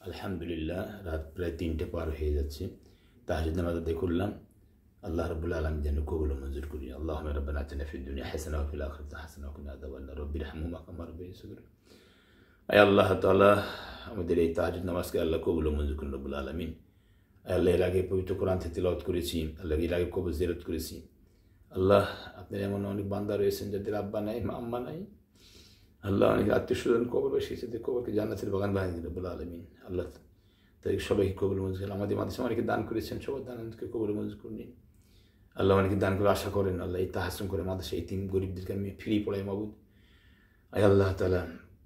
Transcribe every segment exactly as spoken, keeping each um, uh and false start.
আলহামদুলিল্লাহ রাত প্রায় তিনটে পার হয়ে যাচ্ছে। তাহাজ্জুদ নামাজ আদায় করলাম। আল্লাহ রাব্বুল আলামিন যেন কবুল ও মঞ্জুর করি। আল্লাহুম্মা রাব্বানা আতিনা ফিদ দুনিয়া হাসানাহ ওয়া ফিল আখিরাতি হাসানাহ ওয়া কিনা আযাবান্নার। রাব্বিরহামহুমা কামা রাব্বায়ানি সগীরা। আয় আল্লাহ তাআলা, আমাদের এই তাহাজ্জুদ নামাজকে আল্লাহ কবুল ও মঞ্জুর করুন রব্বুল আলামিন। আল্লাহ, এর আগে পবিত্র কোরআন থেকে তিলাওয়াত করেছি, আল্লাহ এর আগে কবর জিয়ারত করেছি। আল্লাহ, আপনার এমন অনেক বান্দা রয়েছেন যাদের আব্বা নাই, আম্মা নাই। আল্লাহ, অনেক আত্মীয় স্বজন কবর এসেছে, কবরকে জান্নাতের বাগান বানিয়ে দিন রব্বুল আলামিন। আল্লাহ তাই সবাইকে কবুল মঞ্জুর করেন। আমাদের মাদ্রাসা অনেকে দান করেছেন, সবার দানকে কবুল মঞ্জুর করে নিন। আল্লাহ, অনেকে দান করে আশা করেন আল্লাহ এই তাহাসুন করে মাদ্রাসা এই তিন গরিবদেরকে আমি ফ্রি পড়াই মাবুদ। আয় আল্লাহ তাআলা,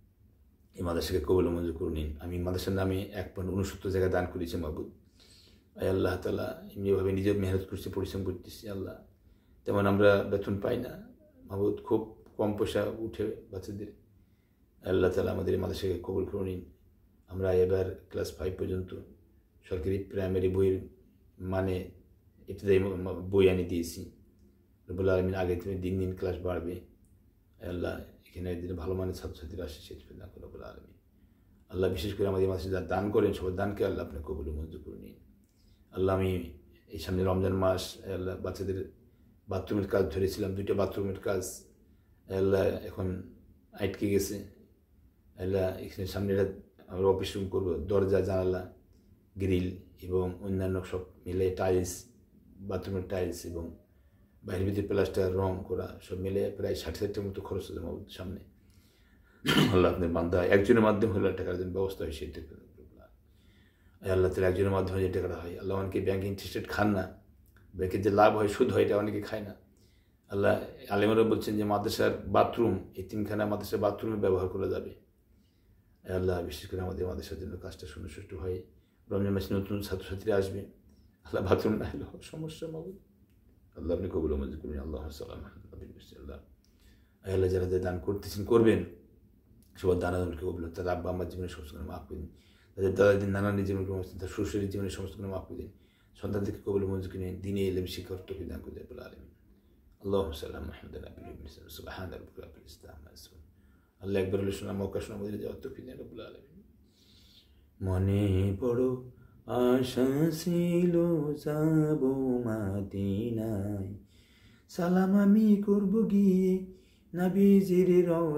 এই মাদ্রাসাকে কবুল মঞ্জুর করে নিন। আমি মাদ্রাসার নামে এক পয়েন্ট উনসত্তর জায়গায় দান করেছি মাবুদ। আয় আল্লাহ তাআলা, এমনিভাবে নিজের মেহনত করছি, পরিশ্রম করতেছি আল্লাহ, তেমন আমরা বেতন পাই না মাবুদ, খুব কম পয়সা উঠে বাচ্চাদের। আল্লাহ তাআলা, আমাদের এই মাদ্রাসাকে কবুল করে নিন। আমরা এবার ক্লাস ফাইভ পর্যন্ত সরকারি প্রাইমারি বইয়ের মানে ইবতিদায়ী বই আনি দিয়েছি রব্বুল আলামিন। আগে থেকে দিন দিন ক্লাস বাড়বে আল্লাহ, এখানে দিনে ভালো মানের ছাত্রছাত্রীরা আসে, সেই না করে রব্বুল আলামিন। আল্লাহ, বিশেষ করে আমাদের মাদ্রাসায় যারা দান করেন সবার দানকে আল্লাহ আপনি কবুল মঞ্জুর করে নিন। আল্লাহ, আমি এই সামনে রমজান মাস আল্লাহ বাচ্চাদের বাথরুমের কাজ ধরেছিলাম, দুইটা বাথরুমের কাজ আল্লাহ এখন আটকে গেছে আল্লাহ। এখানে সামনে আমরা অফিস রুম করবো, দরজা জানালা গ্রিল এবং অন্যান্য সব মিলে টাইলস, বাথরুমের টাইলস এবং বাইরের ভিতরে প্লাস্টার রং করা সব মিলে প্রায় ষাট হাজার টাকার মতো খরচ হচ্ছে আমাদের সামনে। আল্লাহ, আপনার বান্দা একজনের মাধ্যমে হলে টাকার জন্য ব্যবস্থা হয়, সেই টাকা আল্লাহ তাহলে একজনের মাধ্যমে যে টাকাটা হয় আল্লাহ, অনেকে ব্যাংকে ইন্টারেস্টেড খান না, ব্যাংকের যে লাভ হয় সুদ হয় এটা অনেকে খায় না আল্লাহ। আলেমরা বলছেন যে মাদ্রাসার বাথরুম এই তিনখানা মাদ্রাসার বাথরুমে ব্যবহার করা যাবে আল্লাহ। বিশেষ করে আমাদের মাদ্রাসার জন্য কাজটা সুনিশ্চিত হয়। রমজান মাসে নতুন ছাত্রছাত্রীরা আসবে আল্লাহ, বাথরুম না হলে সমস্যা মাবুদ। আল্লাহ, আপনি কবুল মঞ্জুর করুন। আল্লাহ সাল্লাম আল্লাহ। আল্লাহ, যারা যারা দান করতেছেন করবেন সবার দানাদানকে কবুল, তাদের আব্বা আমার জীবনের সমস্ত করে মাফ করে দিন, তাদের দাদাদের নানানের জীবনের তাদের শ্বশুরের জীবনের সমস্ত করে মাফ করে দিন, সন্তানদেরকে কবুল মঞ্জুর করে নিন, দিনে এলেম শিক্ষা তৌফিক দান করে দেন রব্বুল আলামিন। আল্লাহুম্মা সাল্লি আলা মুহাম্মাদিন ওয়া আলা আলি মুহাম্মাদ সুবহানা রাব্বিকা রাব্বিল ইজ্জাতি আম্মা ইয়াসিফুন। আল্লাহ, একবার হলে শোনা মক্কা শোনা মদিনা যাওয়ার তৌফিক দেন রব্বুল আলামিন। মনে বড় আশা ছিল যাব মদিনায়, সালাম আমি করব গিয়ে নবীজির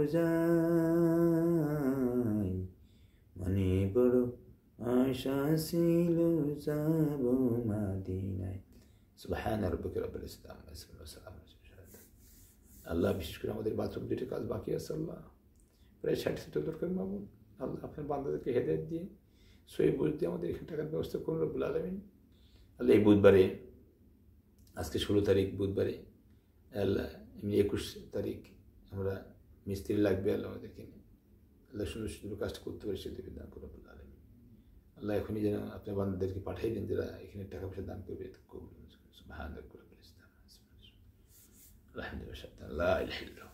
রওজায়। মনে বড় আশা ছিল যাব মদিনায়। সুবহানা রাব্বিকা রাব্বিল ইজ্জাতি আম্মা ইয়াসিফুন ওয়া সালামুন আলা মুরসালিন। আল্লাহ, বিশেষ করে আমাদের বাথরুম দুইটা কাজ বাকি আছে আল্লাহ, প্রায় ষাট সিটের দরকার মামুন। আল্লাহ, আপনার বান্দাদেরকে হেদায়েত দিয়ে সহি বুঝ দিয়ে আমাদের এখানে টাকার ব্যবস্থা করুন রব্বুল আলামিন। আল্লাহ, এই বুধবারে আজকে ষোলো তারিখ বুধবারে আল্লাহ, এমনি একুশ তারিখ আমরা মিস্ত্রি লাগবে আল্লাহ, আমাদেরকে নিয়ে আল্লাহ সুন্দর সুন্দর কাজটা করতে পারি সেদিকে দান করুন রব্বুল আলামিন। আল্লাহ, এখনই যেন আপনার বান্দাদেরকে পাঠিয়ে দিন যারা এখানে টাকা পয়সা দান করবে। সুবহানাল্লাহ, আলহামদুলিল্লাহ।